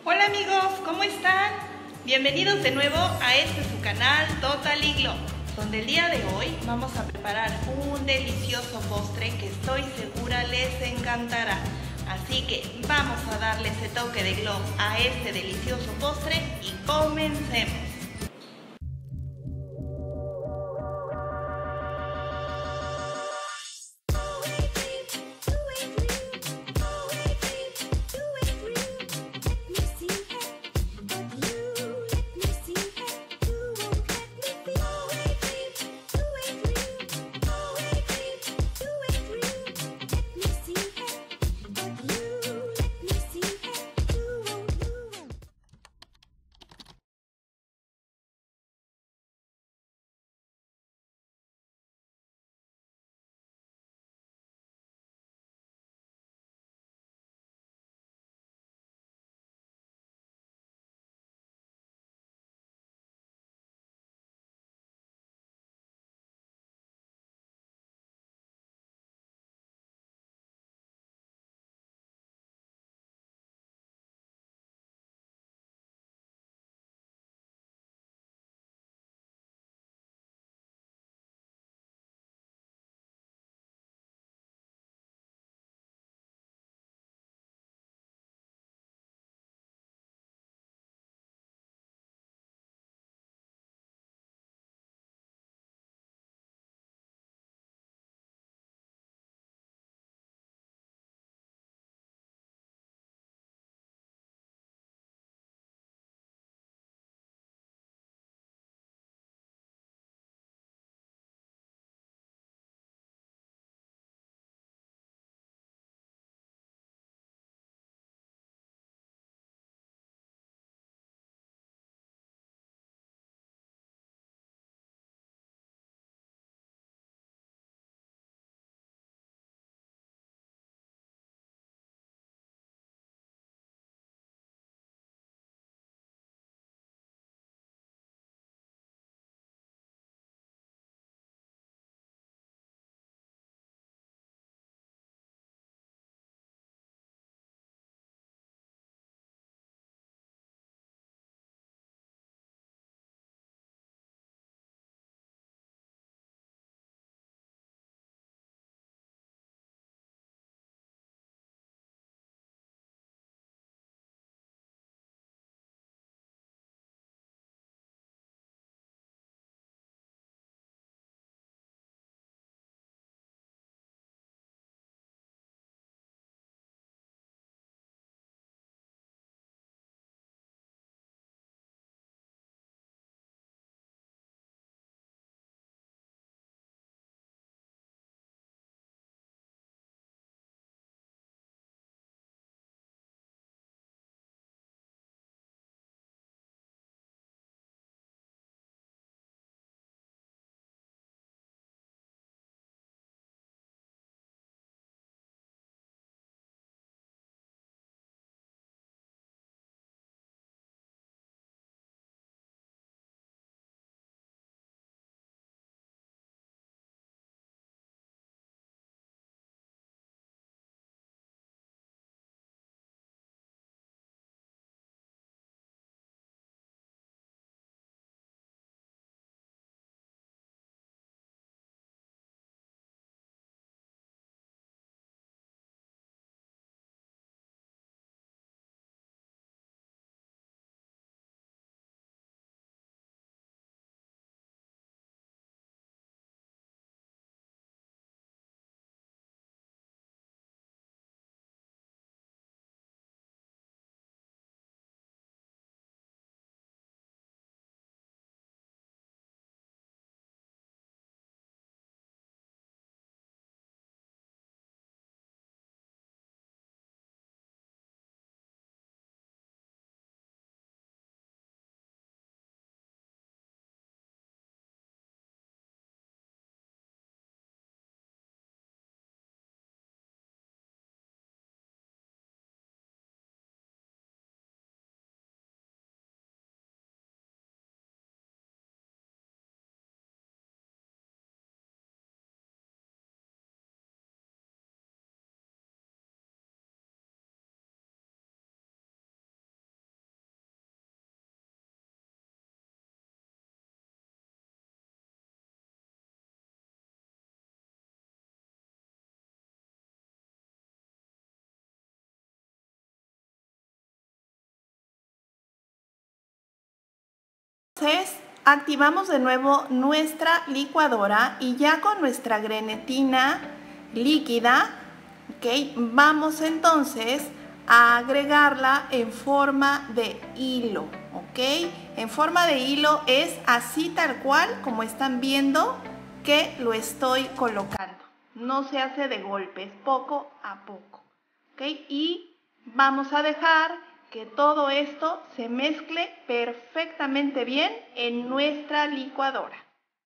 Hola amigos, ¿cómo están? Bienvenidos de nuevo a su canal Totally Glow, donde el día de hoy vamos a preparar un delicioso postre que estoy segura les encantará. Así que vamos a darle ese toque de glow a este delicioso postre y comencemos. entonces activamos de nuevo nuestra licuadora y ya con nuestra grenetina líquida, ¿ok? Vamos entonces a agregarla en forma de hilo, ¿ok? En forma de hilo es así tal cual como están viendo que lo estoy colocando. No se hace de golpe, es poco a poco, ¿ok? Y vamos a dejar que todo esto se mezcle perfectamente bien en nuestra licuadora.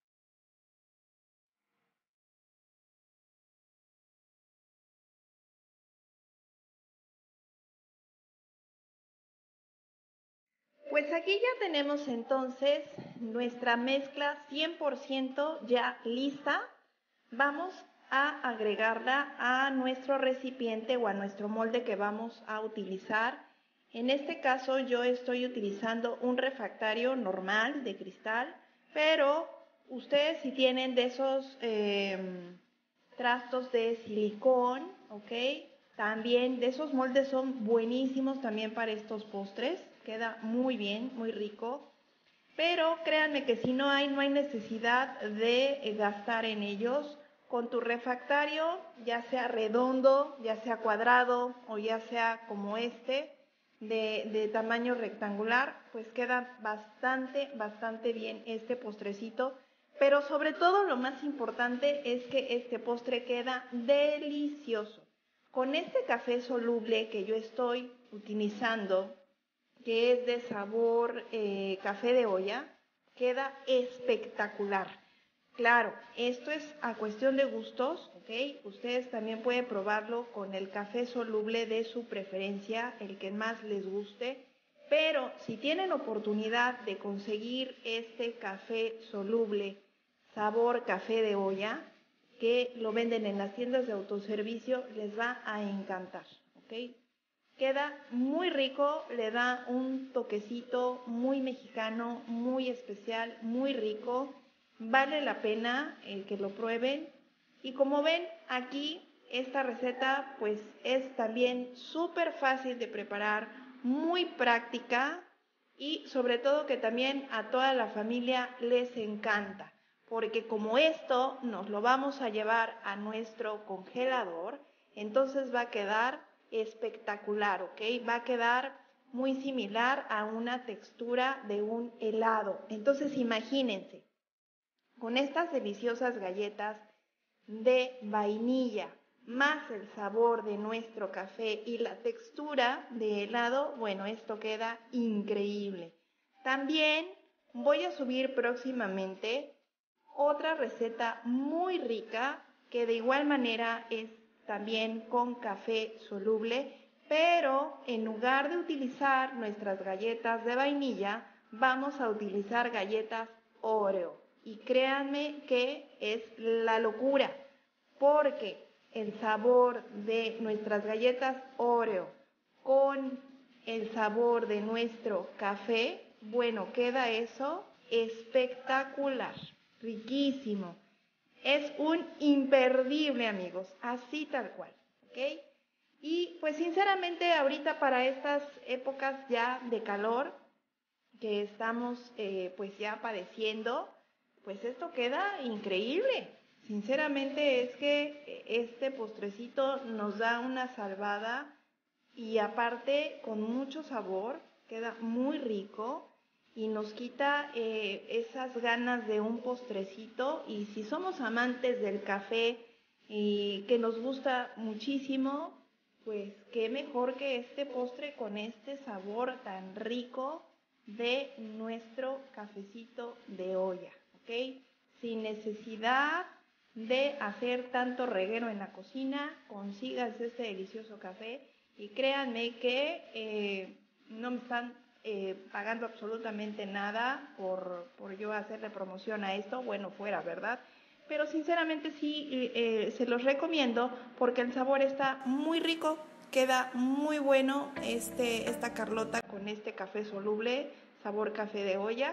Pues aquí ya tenemos entonces nuestra mezcla 100% ya lista. Vamos a agregarla a nuestro recipiente o a nuestro molde que vamos a utilizar. En este caso yo estoy utilizando un refractario normal de cristal, pero ustedes si tienen de esos trastos de silicón, ¿ok? También de esos moldes son buenísimos también para estos postres, queda muy bien, muy rico. Pero créanme que si no hay necesidad de gastar en ellos. Con tu refractario, ya sea redondo, ya sea cuadrado o ya sea como este, de tamaño rectangular, pues queda bastante bien este postrecito. Pero sobre todo lo más importante es que este postre queda delicioso. Con este café soluble que yo estoy utilizando, que es de sabor café de olla, queda espectacular. Claro, esto es a cuestión de gustos, ¿ok? Ustedes también pueden probarlo con el café soluble de su preferencia, el que más les guste, pero si tienen oportunidad de conseguir este café soluble sabor café de olla, que lo venden en las tiendas de autoservicio, les va a encantar, ¿ok? Queda muy rico, le da un toquecito muy mexicano, muy especial, muy rico. Vale la pena que lo prueben. Y como ven aquí, esta receta pues es también súper fácil de preparar, muy práctica y sobre todo que también a toda la familia les encanta. Porque como esto nos lo vamos a llevar a nuestro congelador, entonces va a quedar espectacular, ¿ok? Va a quedar muy similar a una textura de un helado. Entonces imagínense, con estas deliciosas galletas de vainilla, más el sabor de nuestro café y la textura de helado, bueno, esto queda increíble. También voy a subir próximamente otra receta muy rica que de igual manera es también con café soluble, pero en lugar de utilizar nuestras galletas de vainilla, vamos a utilizar galletas Oreo. Y créanme que es la locura, porque el sabor de nuestras galletas Oreo con el sabor de nuestro café, bueno, queda eso espectacular, riquísimo. Es un imperdible, amigos, así tal cual, ¿ok? Y pues sinceramente ahorita para estas épocas ya de calor que estamos pues ya padeciendo, pues esto queda increíble. Sinceramente es que este postrecito nos da una salvada y aparte con mucho sabor, queda muy rico y nos quita esas ganas de un postrecito. Y si somos amantes del café y que nos gusta muchísimo, pues qué mejor que este postre con este sabor tan rico de nuestro cafecito de olla, ¿ok? Sin necesidad de hacer tanto reguero en la cocina, consigas este delicioso café y créanme que no me están pagando absolutamente nada por yo hacerle promoción a esto, bueno, fuera, ¿verdad? Pero sinceramente sí se los recomiendo porque el sabor está muy rico, queda muy bueno esta Carlota con este café soluble, sabor café de olla.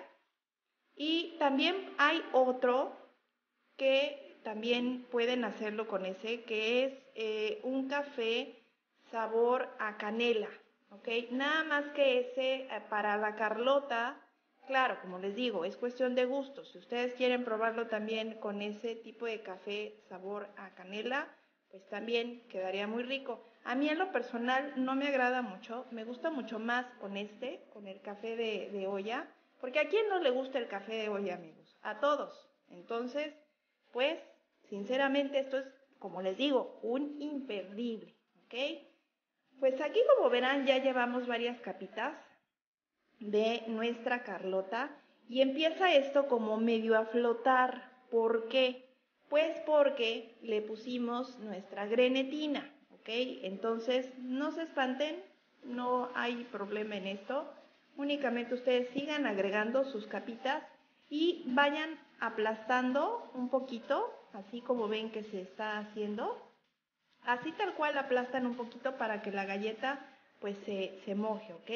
Y también hay otro que también pueden hacerlo con ese, que es un café sabor a canela, ¿ok? Nada más que ese para la Carlota Claro, como les digo, es cuestión de gusto. Si ustedes quieren probarlo también con ese tipo de café sabor a canela, pues también quedaría muy rico. A mí en lo personal no me agrada mucho, me gusta mucho más con el café de olla, porque ¿a quién no le gusta el café de olla, amigos? A todos. Entonces, pues, sinceramente esto es, como les digo, un imperdible, ¿ok? Pues aquí, como verán, ya llevamos varias capitas de nuestra Carlota y empieza esto como medio a flotar. ¿Por qué? Pues porque le pusimos nuestra grenetina, ¿ok? Entonces no se espanten, no hay problema en esto, únicamente ustedes sigan agregando sus capitas y vayan aplastando un poquito, así como ven que se está haciendo, así tal cual aplastan un poquito para que la galleta pues se moje, ¿ok?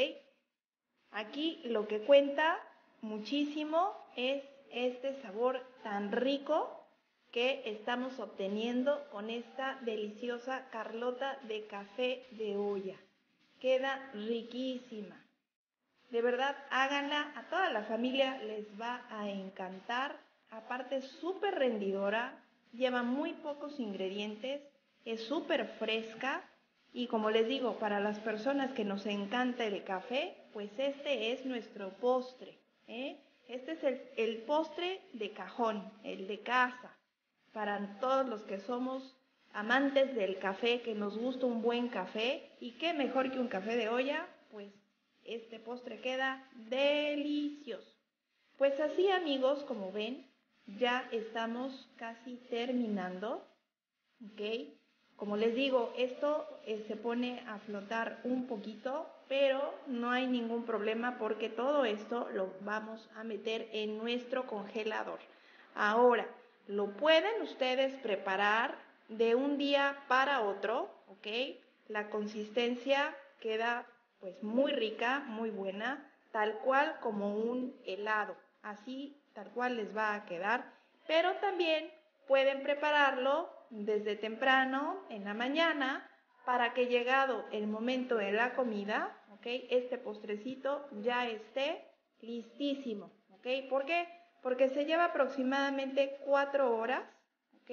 Aquí lo que cuenta muchísimo es este sabor tan rico que estamos obteniendo con esta deliciosa Carlota de café de olla. Queda riquísima. De verdad, háganla, a toda la familia les va a encantar. Aparte es súper rendidora, lleva muy pocos ingredientes, es súper fresca. Y como les digo, para las personas que nos encanta el café, pues este es nuestro postre, ¿eh? Este es el postre de cajón, el de casa. Para todos los que somos amantes del café, que nos gusta un buen café, y qué mejor que un café de olla, pues este postre queda delicioso. Pues así, amigos, como ven, ya estamos casi terminando, ¿ok? Como les digo, esto se pone a flotar un poquito, pero no hay ningún problema porque todo esto lo vamos a meter en nuestro congelador. Ahora, lo pueden ustedes preparar de un día para otro, ¿ok? La consistencia queda pues muy rica, muy buena, tal cual como un helado. Así, tal cual les va a quedar, pero también pueden prepararlo desde temprano en la mañana para que llegado el momento de la comida, ¿ok? Este postrecito ya esté listísimo, ¿ok? ¿Por qué? Porque se lleva aproximadamente 4 horas, ¿ok?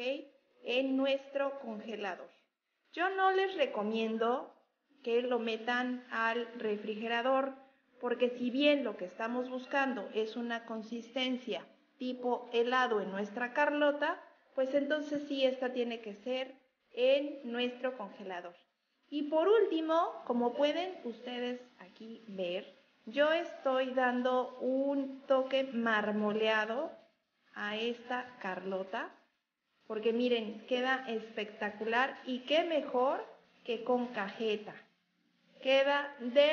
En nuestro congelador. Yo no les recomiendo que lo metan al refrigerador, porque si bien lo que estamos buscando es una consistencia tipo helado en nuestra Carlota, pues entonces sí, esta tiene que ser en nuestro congelador. Y por último, como pueden ustedes aquí ver, yo estoy dando un toque marmoleado a esta Carlota, porque miren, queda espectacular y qué mejor que con cajeta. Queda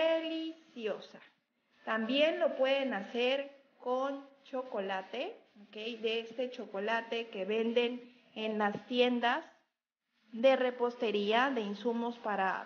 deliciosa. También lo pueden hacer con chocolate, ¿ok? De este chocolate que venden en las tiendas de repostería, de insumos para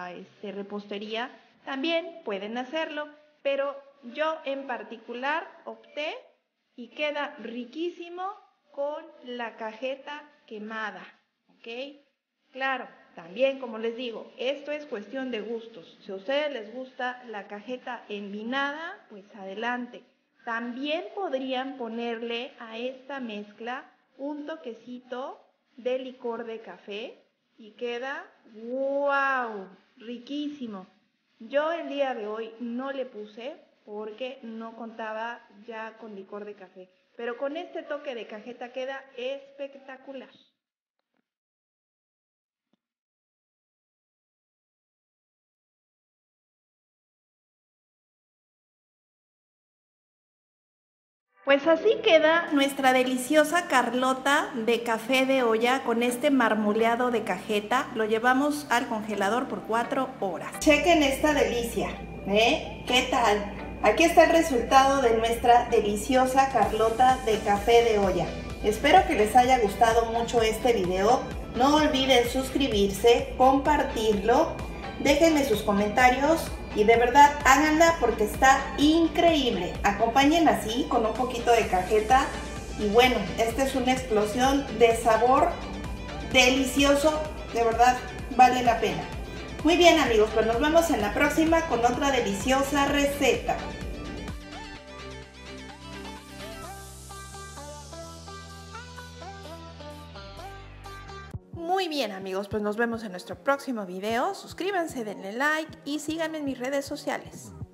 repostería, también pueden hacerlo, pero yo en particular opté y queda riquísimo con la cajeta quemada, ¿ok? Claro, también como les digo, esto es cuestión de gustos. Si a ustedes les gusta la cajeta envinada, pues adelante. También podrían ponerle a esta mezcla un toquecito de licor de café y queda ¡wow! Riquísimo. Yo el día de hoy no le puse porque no contaba ya con licor de café, pero con este toque de cajeta queda espectacular. Pues así queda nuestra deliciosa Carlota de café de olla con este marmoleado de cajeta. Lo llevamos al congelador por 4 horas. Chequen esta delicia, ¿eh? ¿Qué tal? Aquí está el resultado de nuestra deliciosa Carlota de café de olla. Espero que les haya gustado mucho este video. No olviden suscribirse, compartirlo, déjenme sus comentarios. Y de verdad, háganla porque está increíble. Acompañen así con un poquito de cajeta. Y bueno, esta es una explosión de sabor delicioso. De verdad, vale la pena. Muy bien, amigos, pues nos vemos en la próxima con otra deliciosa receta. Muy bien amigos, pues nos vemos en nuestro próximo video. Suscríbanse, denle like y síganme en mis redes sociales.